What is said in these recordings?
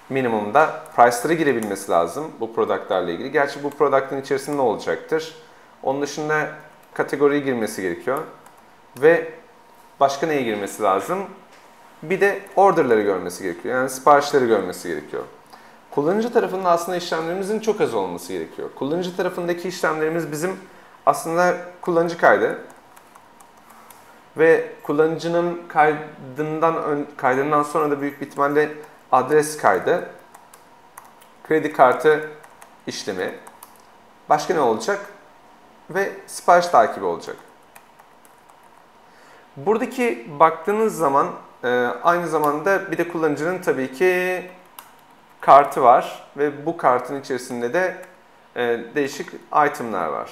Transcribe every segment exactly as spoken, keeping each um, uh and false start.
minimumda price'lara girebilmesi lazım bu product'larla ilgili. Gerçi bu product'ın içerisinde ne olacaktır? Onun dışında kategoriye girmesi gerekiyor. Ve başka neye girmesi lazım? Bir de order'ları görmesi gerekiyor. Yani siparişleri görmesi gerekiyor. Kullanıcı tarafında aslında işlemlerimizin çok az olması gerekiyor. Kullanıcı tarafındaki işlemlerimiz bizim aslında kullanıcı kaydı. Ve kullanıcının kaydından, kaydından sonra da büyük bir ihtimalle adres kaydı, kredi kartı işlemi, başka ne olacak? Ve sipariş takibi olacak. Buradaki baktığınız zaman aynı zamanda bir de kullanıcının tabii ki kartı var ve bu kartın içerisinde de değişik itemler var.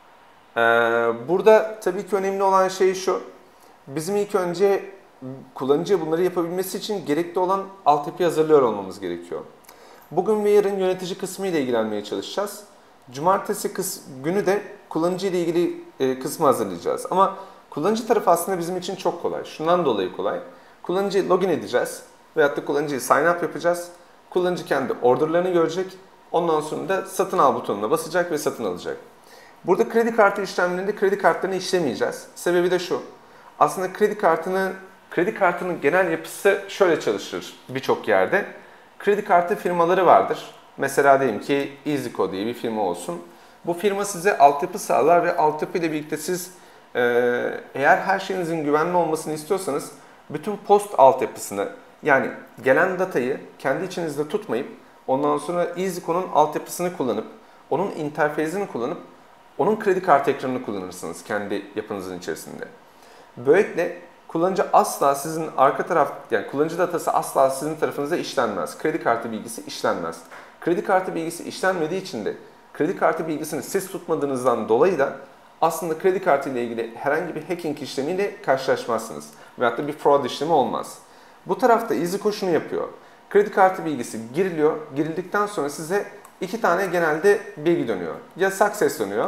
Burada tabii ki önemli olan şey şu. Bizim ilk önce kullanıcıya bunları yapabilmesi için gerekli olan altyapıyı hazırlıyor olmamız gerekiyor. Bugün ve yarın yönetici kısmı ile ilgilenmeye çalışacağız. Cumartesi günü de kullanıcı ile ilgili kısmı hazırlayacağız. Ama kullanıcı tarafı aslında bizim için çok kolay. Şundan dolayı kolay. Kullanıcıyı login edeceğiz veyahut da kullanıcıyı sign up yapacağız. Kullanıcı kendi orderlarını görecek. Ondan sonra da satın al butonuna basacak ve satın alacak. Burada kredi kartı işlemlerinde kredi kartlarını işlemeyeceğiz. Sebebi de şu. Aslında kredi kartını, kredi kartının genel yapısı şöyle çalışır birçok yerde. Kredi kartı firmaları vardır. Mesela diyelim ki EasyCo diye bir firma olsun. Bu firma size altyapı sağlar ve altyapı ile birlikte siz e, eğer her şeyinizin güvenli olmasını istiyorsanız bütün post altyapısını yani gelen datayı kendi içinizde tutmayıp ondan sonra EasyCo'nun altyapısını kullanıp onun interfezini kullanıp onun kredi kartı ekranını kullanırsınız kendi yapınızın içerisinde. Böylelikle kullanıcı asla sizin arka taraf, yani kullanıcı datası asla sizin tarafınıza işlenmez. Kredi kartı bilgisi işlenmez. Kredi kartı bilgisi işlenmediği için de kredi kartı bilgisini siz tutmadığınızdan dolayı da aslında kredi kartı ile ilgili herhangi bir hacking işlemiyle karşılaşmazsınız. Veyahut da bir fraud işlemi olmaz. Bu tarafta EasyCo şunu yapıyor. Kredi kartı bilgisi giriliyor. Girildikten sonra size iki tane genelde bilgi dönüyor. Ya success dönüyor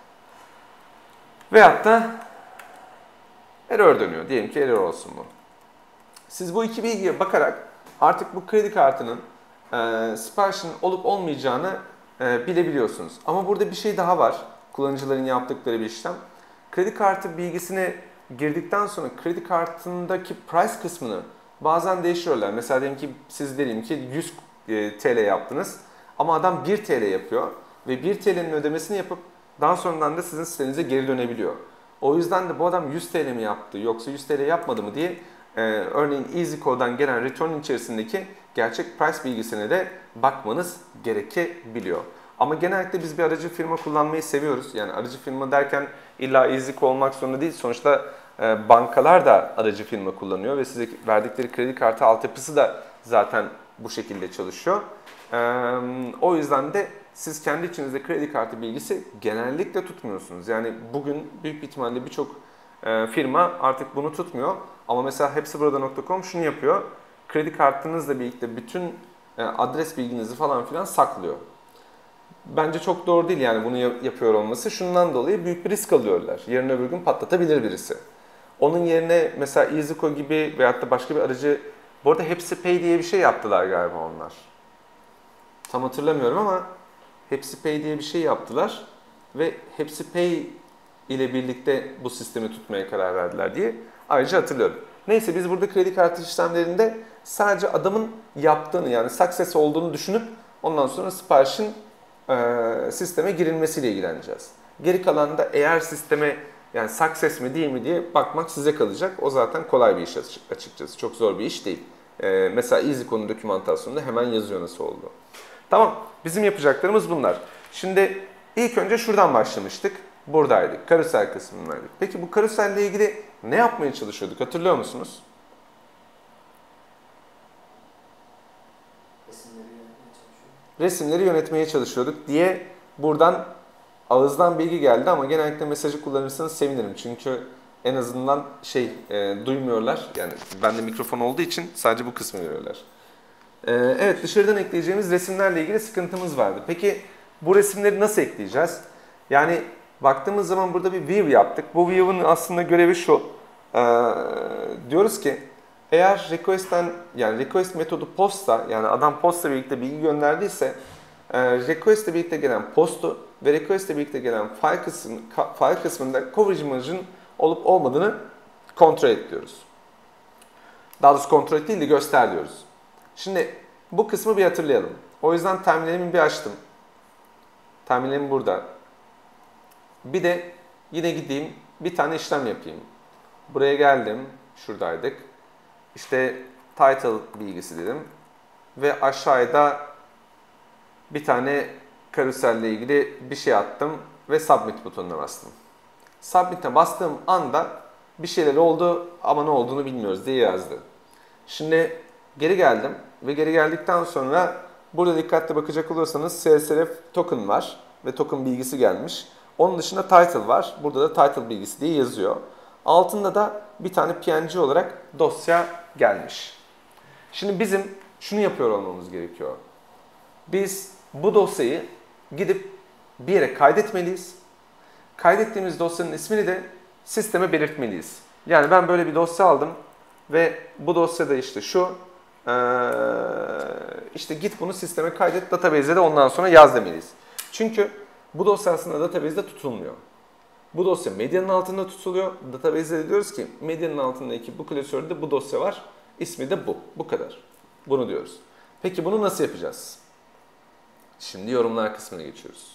veyahut da error dönüyor. Diyelim ki error olsun bu. Siz bu iki bilgiye bakarak artık bu kredi kartının e, siparişinin olup olmayacağını e, bilebiliyorsunuz. Ama burada bir şey daha var. Kullanıcıların yaptıkları bir işlem. Kredi kartı bilgisini girdikten sonra kredi kartındaki price kısmını bazen değiştiriyorlar. Mesela diyelim ki siz diyelim ki yüz T L yaptınız ama adam bir T L yapıyor ve bir T L'nin ödemesini yapıp daha sonradan da sizin sitenize geri dönebiliyor. O yüzden de bu adam yüz T L mi yaptı yoksa yüz T L yapmadı mı diye e, örneğin EasyCo'dan gelen return içerisindeki gerçek price bilgisine de bakmanız gerekebiliyor. Ama genellikle biz bir aracı firma kullanmayı seviyoruz. Yani aracı firma derken illa EasyCo olmak zorunda değil. Sonuçta e, bankalar da aracı firma kullanıyor ve size verdikleri kredi kartı altyapısı da zaten bu şekilde çalışıyor. E, o yüzden de siz kendi içinizde kredi kartı bilgisi genellikle tutmuyorsunuz. Yani bugün büyük bir ihtimalle birçok e, firma artık bunu tutmuyor. Ama mesela hepsiburada nokta com şunu yapıyor. Kredi kartınızla birlikte bütün e, adres bilginizi falan filan saklıyor. Bence çok doğru değil yani bunu yapıyor olması. Şundan dolayı büyük bir risk alıyorlar. Yarın öbür gün patlatabilir birisi. Onun yerine mesela EasyCo gibi veyahut da başka bir aracı, bu arada HepsiPay diye bir şey yaptılar galiba onlar. Tam hatırlamıyorum ama HepsiPay diye bir şey yaptılar ve HepsiPay ile birlikte bu sistemi tutmaya karar verdiler diye ayrıca hatırlıyorum. Neyse biz burada kredi kartı işlemlerinde sadece adamın yaptığını yani success olduğunu düşünüp ondan sonra siparişin e, sisteme girilmesiyle ilgileneceğiz. Geri kalan da eğer sisteme yani success mi değil mi diye bakmak size kalacak. O zaten kolay bir iş açıkçası. Çok zor bir iş değil. E, mesela EasyCo'nun dokümantasyonunda hemen yazıyor nasıl oldu. Tamam, bizim yapacaklarımız bunlar. Şimdi ilk önce şuradan başlamıştık. Buradaydık, karusel kısmındaydık. Peki bu karuselle ilgili ne yapmaya çalışıyorduk hatırlıyor musunuz? Resimleri yönetmeye çalışıyorduk. Resimleri yönetmeye çalışıyorduk diye buradan ağızdan bilgi geldi ama genellikle mesajı kullanırsanız sevinirim. Çünkü en azından şey e, duymuyorlar. Yani bende mikrofon olduğu için sadece bu kısmı görüyorlar. E, evet dışarıdan ekleyeceğimiz resimlerle ilgili sıkıntımız vardı. Peki bu resimleri nasıl ekleyeceğiz? Yani baktığımız zaman burada bir view yaptık. Bu view'un aslında görevi şu. Ee, diyoruz ki Eğer request'ten yani request metodu post'ta yani adam post'la birlikte bilgi gönderdiyse e, request ile birlikte gelen post'u ve request ile birlikte gelen file, kısmı, file kısmında coverage image'ın olup olmadığını kontrol et diyoruz. Daha doğrusu kontrol et değil de göster diyoruz. Şimdi bu kısmı bir hatırlayalım. O yüzden terminalimi bir açtım. Terminalim burada. Bir de yine gideyim bir tane işlem yapayım. Buraya geldim. Şuradaydık. İşte title bilgisi dedim. Ve aşağıda bir tane karuselle ilgili bir şey attım ve submit butonuna bastım. Submit'e bastığım anda bir şeyler oldu ama ne olduğunu bilmiyoruz diye yazdı. Şimdi geri geldim ve geri geldikten sonra burada dikkatli bakacak olursanız S S R F token var ve token bilgisi gelmiş. Onun dışında title var. Burada da title bilgisi diye yazıyor. Altında da bir tane P N G olarak dosya gelmiş. Şimdi bizim şunu yapıyor olmamız gerekiyor. Biz bu dosyayı gidip bir yere kaydetmeliyiz. Kaydettiğimiz dosyanın ismini de sisteme belirtmeliyiz. Yani ben böyle bir dosya aldım ve bu dosyada işte şu, ee, işte git bunu sisteme kaydet, database'e de ondan sonra yaz demeliyiz. Çünkü bu dosya aslında database'de tutulmuyor. Bu dosya medyanın altında tutuluyor. Database'de de diyoruz ki medyanın altındaki bu klasörde bu dosya var. İsmi de bu. Bu kadar. Bunu diyoruz. Peki bunu nasıl yapacağız? Şimdi yorumlar kısmına geçiyoruz.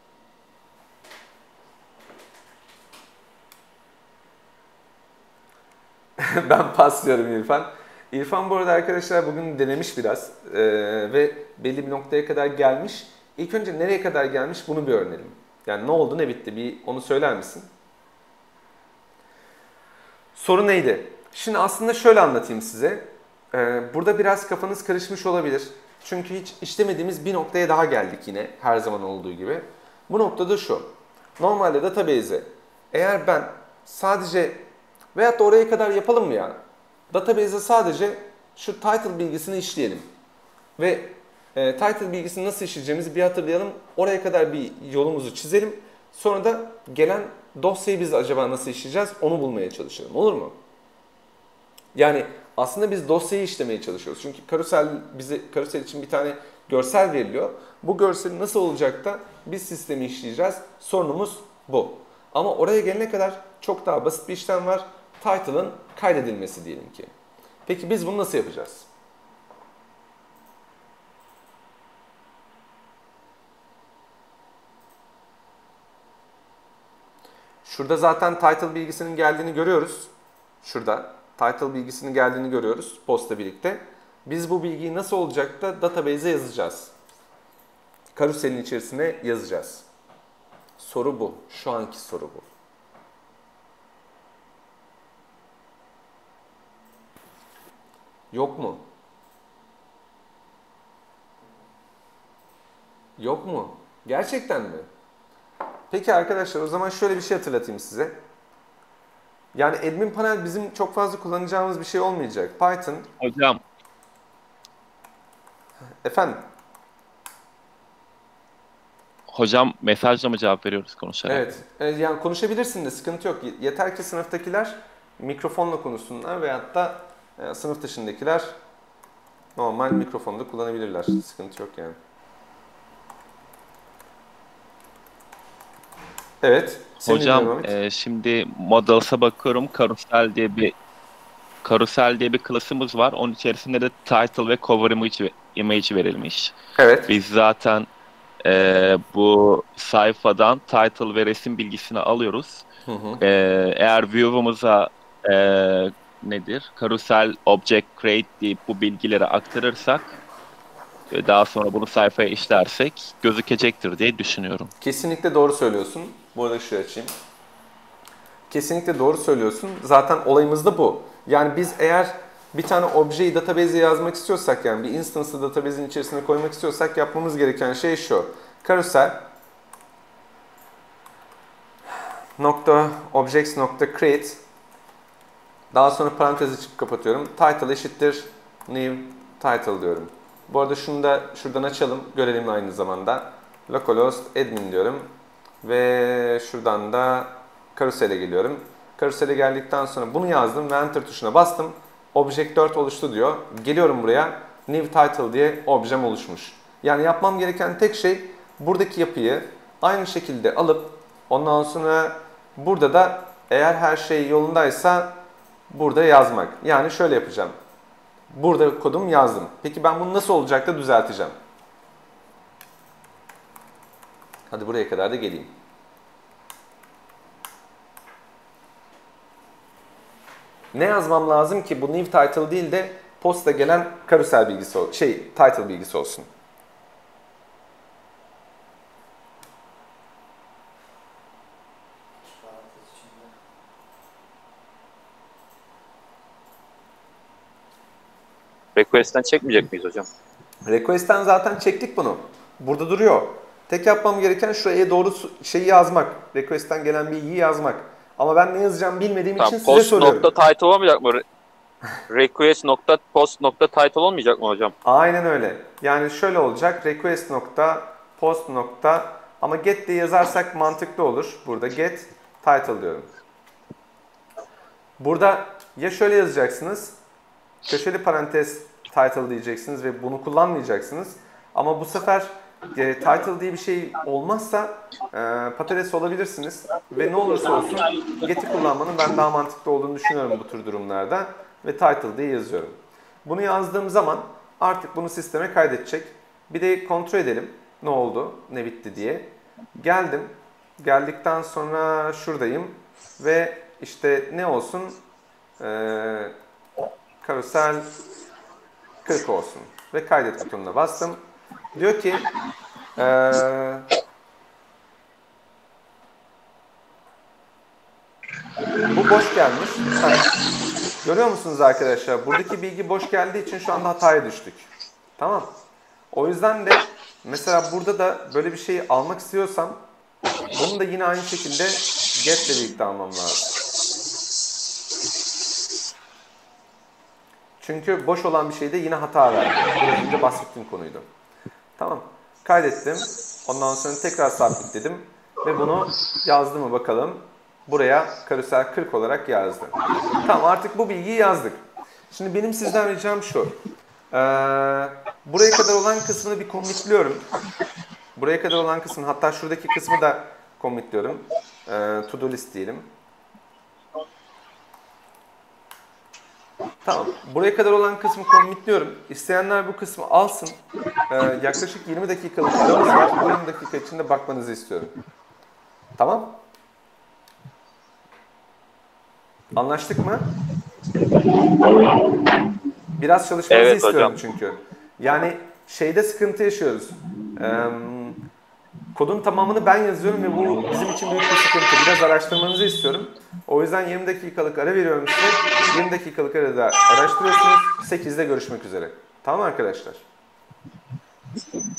Ben paslıyorum İrfan. İrfan bu arada arkadaşlar bugün denemiş biraz ee, ve belli bir noktaya kadar gelmiş. İlk önce nereye kadar gelmiş bunu bir öğrenelim. Yani ne oldu ne bitti bir onu söyler misin? Soru neydi? Şimdi aslında şöyle anlatayım size. Ee, burada biraz kafanız karışmış olabilir. Çünkü hiç işlemediğimiz bir noktaya daha geldik yine her zaman olduğu gibi. Bu noktada şu. Normalde database'e eğer ben sadece veyahut da oraya kadar yapalım mı ya? Database'e sadece şu title bilgisini işleyelim. Ve e, title bilgisini nasıl işleyeceğimizi bir hatırlayalım. Oraya kadar bir yolumuzu çizelim. Sonra da gelen dosyayı biz acaba nasıl işleyeceğiz onu bulmaya çalışalım. Olur mu? Yani aslında biz dosyayı işlemeye çalışıyoruz. Çünkü karusel bize karusel için bir tane görsel veriliyor. Bu görsel nasıl olacak da biz sistemi işleyeceğiz. Sorunumuz bu. Ama oraya gelene kadar çok daha basit bir işlem var. Title'ın kaydedilmesi diyelim ki. Peki biz bunu nasıl yapacağız? Şurada zaten title bilgisinin geldiğini görüyoruz. Şurada title bilgisinin geldiğini görüyoruz posta birlikte. Biz bu bilgiyi nasıl olacak da database'e yazacağız. Karuselin içerisine yazacağız. Soru bu. Şu anki soru bu. Yok mu? Yok mu? Gerçekten mi? Peki arkadaşlar o zaman şöyle bir şey hatırlatayım size. Yani admin panel bizim çok fazla kullanacağımız bir şey olmayacak. Python. Hocam. Efendim? Hocam mesajla mı cevap veriyoruz konuşarak? Evet. E, yani konuşabilirsin de sıkıntı yok. Yeter ki sınıftakiler mikrofonla konuşsunlar veyahut da e, sınıf dışındakiler normal mikrofonu da kullanabilirler. Sıkıntı yok yani. Evet. Hocam e, şimdi Models'a bakıyorum. Karusel diye bir Karusel diye bir klasımız var. Onun içerisinde de title ve cover image, image verilmiş. Evet. Biz zaten e, bu sayfadan title ve resim bilgisini alıyoruz. Hı hı. E, eğer view'umuza e, nedir? Karusel object create deyip bu bilgileri aktarırsak ve daha sonra bunu sayfaya işlersek gözükecektir diye düşünüyorum. Kesinlikle doğru söylüyorsun. Bu arada şuraya açayım. Kesinlikle doğru söylüyorsun. Zaten olayımız da bu. Yani biz eğer bir tane objeyi database'e yazmak istiyorsak yani bir instance'ı database'in içerisine koymak istiyorsak yapmamız gereken şey şu. Carousel nokta objects nokta create daha sonra parantez açıp kapatıyorum. Title eşittir new title diyorum. Bu arada şunu da şuradan açalım. Görelim aynı zamanda. Localhost admin diyorum. Ve şuradan da karusele geliyorum. Karusele geldikten sonra bunu yazdım ve enter tuşuna bastım. Object dört oluştu diyor. Geliyorum buraya. New title diye objem oluşmuş. Yani yapmam gereken tek şey buradaki yapıyı aynı şekilde alıp ondan sonra burada da eğer her şey yolundaysa burada yazmak. Yani şöyle yapacağım. Burada kodum yazdım. Peki ben bunu nasıl olacak da düzelteceğim? Hadi buraya kadar da geleyim. Ne yazmam lazım ki bu new title değil de posta gelen karusel bilgisi ol- şey title bilgisi olsun. Parantez içinde. Request'ten çekmeyecek miyiz hocam? Request'ten zaten çektik bunu. Burada duruyor. Tek yapmam gereken şuraya doğru su- şeyi yazmak. Request'ten gelen bilgiyi yazmak. Ama ben ne yazacağım bilmediğim için Tamam, size post soruyorum. nokta title olmayacak mı? Re- Request nokta post nokta title olmayacak mı hocam? Aynen öyle. Yani şöyle olacak. Request nokta post nokta ama get diye yazarsak mantıklı olur. Burada get title diyorum. Burada ya şöyle yazacaksınız. Köşeli parantez title diyeceksiniz ve bunu kullanmayacaksınız. Ama bu sefer e, title diye bir şey olmazsa e, patates olabilirsiniz. Ve ne olursa olsun get'i kullanmanın ben daha mantıklı olduğunu düşünüyorum bu tür durumlarda. Ve title diye yazıyorum. Bunu yazdığım zaman artık bunu sisteme kaydedecek. Bir de kontrol edelim ne oldu, ne bitti diye. Geldim. Geldikten sonra şuradayım. Ve işte ne olsun? Ee, karusel kırk olsun. Ve kaydet butonuna bastım. Diyor ki ee, bu boş gelmiş. Ha, görüyor musunuz arkadaşlar? Buradaki bilgi boş geldiği için şu anda hataya düştük. Tamam. O yüzden de mesela burada da böyle bir şeyi almak istiyorsam bunu da yine aynı şekilde get ile birlikte almam lazım. Çünkü boş olan bir şeyde yine hata verdi. Biraz önce bahsettiğim konuydu. Tamam. Kaydettim. Ondan sonra tekrar submit dedim. Ve bunu yazdı mı bakalım. Buraya karusel kırk olarak yazdı. Tamam, artık bu bilgiyi yazdık. Şimdi benim sizden ricam şu. Ee, buraya kadar olan kısmını bir commitliyorum. Buraya kadar olan kısmını, hatta şuradaki kısmı da commitliyorum. Ee, to do list diyelim. Tamam. Buraya kadar olan kısmı commitliyorum. İsteyenler bu kısmı alsın. Ee, yaklaşık yirmi dakikalık aramız var. Bu yirmi dakika içinde bakmanızı istiyorum. Tamam. Anlaştık mı? Biraz çalışmanızı Evet istiyorum hocam. çünkü. Yani şeyde sıkıntı yaşıyoruz. Ee, kodun tamamını ben yazıyorum ve bu bizim için büyük bir sıkıntı. Biraz araştırmanızı istiyorum. O yüzden yirmi dakikalık ara veriyorum size. yirmi dakikalık arada araştırıyorsunuz. sekizde görüşmek üzere. Tamam arkadaşlar?